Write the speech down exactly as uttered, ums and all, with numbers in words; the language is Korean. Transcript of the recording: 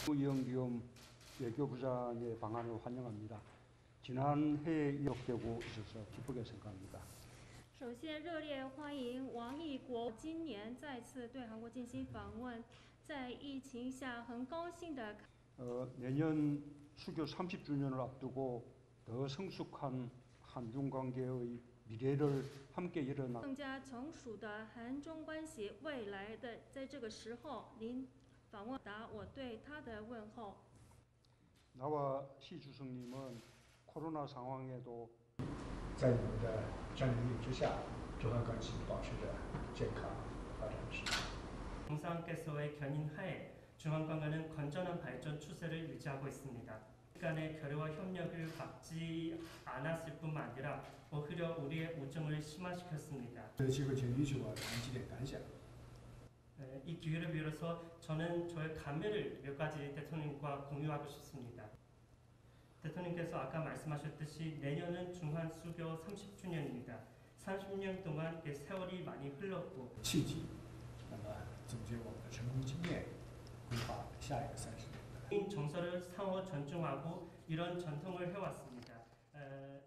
이영기엄 외교부장의 방안을 환영합니다. 지난해에 이어되고 있어서 기쁘게 생각합니다. 首先，热烈欢迎王毅国今年再次对韩国进行访问，在疫情下很高兴的。 어, 내년 수교 삼십 주년을 앞두고 더 성숙한 한중 관계의 미래를 함께 일어나 更加成熟的韩中关系未来的，在这个时候，您访问答我对他的问候。 나와 시 주석님은 코로나 상황에도 在你们的战略之下，中韩关系保持着健康发展的势头。 정상께서의 견인하에 중한 관계는 건전한 발전 추세를 유지하고 있습니다. 간의 결의와 협력을 막지 않았을 뿐만 아니라 오히려 우리의 우정을 심화시켰습니다. 这个机会，请允许我谈几点感想。 이 기회를 빌어서 저는 저의 감회를 몇 가지 대통령과 공유하고 싶습니다. 대통령께서 아까 말씀하셨듯이 내년은 중한 수교 삼십 주년입니다. 삼십 년 동안 세월이 많이 흘렀고 契机，那么总结我们的成功经验，规划下一个三十年。 정서를 상호 존중하고 이런 전통을 해왔습니다. 에...